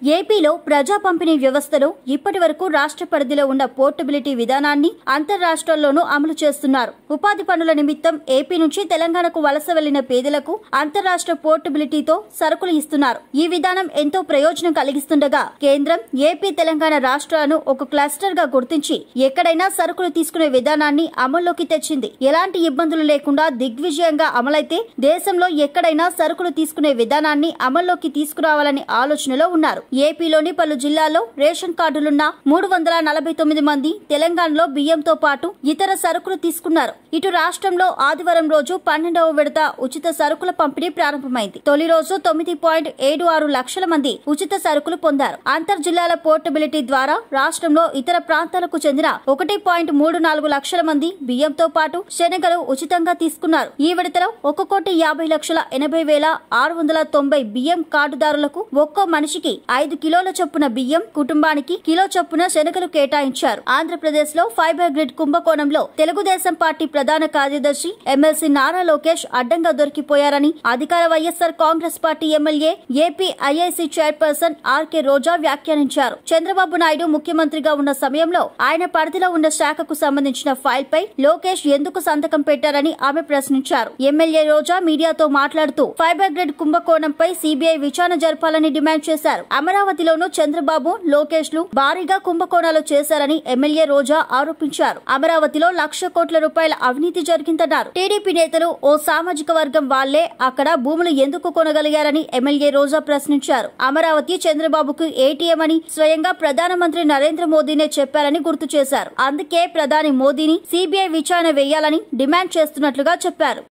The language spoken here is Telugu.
ఏపీలో ప్రజా పంపిణీ వ్యవస్థలో ఇప్పటివరకు రాష్ట్ర పరిధిలో ఉన్న పోర్టబిలిటీ విధానాన్ని అంతర్రాష్ట్రాల్లోనూ అమలు చేస్తున్నారు. ఉపాధి పనుల నిమిత్తం ఏపీ నుంచి తెలంగాణకు వలస వెళ్లిన పేదలకు అంతర్రాష్ట్ర పోర్టబిలిటీతో సరుకులు ఇస్తున్నారు. ఈ విధానం ఎంతో ప్రయోజనం కలిగిస్తుండగా కేంద్రం ఏపీ తెలంగాణ రాష్ట్రాలను ఒక క్లస్టర్ గా గుర్తించి ఎక్కడైనా సరుకులు తీసుకునే విధానాన్ని అమల్లోకి తెచ్చింది. ఎలాంటి ఇబ్బందులు లేకుండా దిగ్విజయంగా అమలైతే దేశంలో ఎక్కడైనా సరుకులు తీసుకునే విధానాన్ని అమల్లోకి తీసుకురావాలని ఆలోచనలో ఉన్నారు. ఏపీలోని పలు జిల్లాల్లో రేషన్ కార్డులున్న 349 మంది తెలంగాణలో బియ్యంతో పాటు ఇతర సరుకులు తీసుకున్నారు. ఇటు రాష్ట్రంలో ఆదివారం రోజు 12వ విడత ఉచిత సరుకుల పంపిణీ ప్రారంభమైంది. తొలి రోజు 9.76 లక్షల మంది ఉచిత సరుకులు పొందారు. అంతర్ జిల్లాల పోర్టబిలిటీ ద్వారా రాష్ట్రంలో ఇతర ప్రాంతాలకు చెందిన 1.34 లక్షల మంది బియ్యంతో పాటు శనగలు ఉచితంగా తీసుకున్నారు. ఈ విడతలో 1,50,80,690 బియ్యం కార్డుదారులకు ఒక్కో మనిషికి 5 కిలోల చొప్పున బియ్యం, కుటుంబానికి కిలో చొప్పున శనగలు కేటాయించారు. ఆంధ్రప్రదేశ్ లో ఫైబర్ గ్రిడ్ కుంభకోణంలో తెలుగుదేశం పార్టీ ప్రధాన కార్యదర్శి ఎమ్మెల్సీ నారా లోకేష్ అడ్డంగా దొరికిపోయారని అధికార YSR Congress party MLA AP IIC chairperson RK Roja వ్యాఖ్యానించారు. చంద్రబాబు నాయుడు ముఖ్యమంత్రిగా ఉన్న సమయంలో ఆయన పరిధిలో ఉన్న శాఖకు సంబంధించిన ఫైల్ పై లోకేష్ ఎందుకు సంతకం పెట్టారని ఆమె ప్రశ్నించారు. ఎమ్మెల్యే రోజా మీడియాతో మాట్లాడుతూ ఫైబర్ గ్రిడ్ కుంభకోణంపై సిబిఐ విచారణ జరపాలని డిమాండ్ చేశారు. అమరావతిలోనూ చంద్రబాబు, లోకేష్ లు భారీగా కుంభకోణాలు చేశారని ఎమ్మెల్యే రోజా ఆరోపించారు. అమరావతిలో 1,00,000 కోట్ల రూపాయల అవినీతి జరిగిందన్నారు. టీడీపీ నేతలు ఓ సామాజిక వర్గం వాళ్లే అక్కడ భూములు ఎందుకు కొనగలిగారని ఎమ్మెల్యే రోజా ప్రశ్నించారు. అమరావతి చంద్రబాబుకు ఏటీఎం అని స్వయంగా ప్రధానమంత్రి నరేంద్ర మోదీనే చెప్పారని గుర్తు చేశారు. అందుకే ప్రధాని మోదీని సిబిఐ విచారణ వేయాలని డిమాండ్ చేస్తున్నట్లుగా చెప్పారు.